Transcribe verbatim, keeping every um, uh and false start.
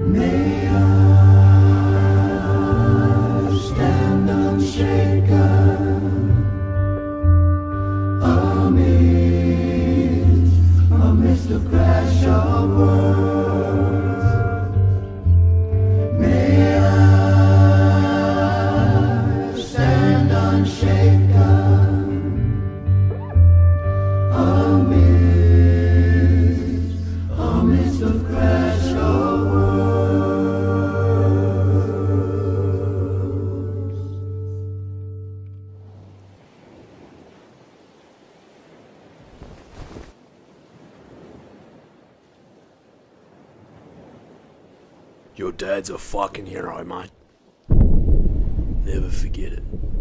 May I stand unshaken amidst, amidst the crash of words. May I stand unshaken amidst, amidst the crash of words. Your dad's a fucking hero, mate. Never forget it.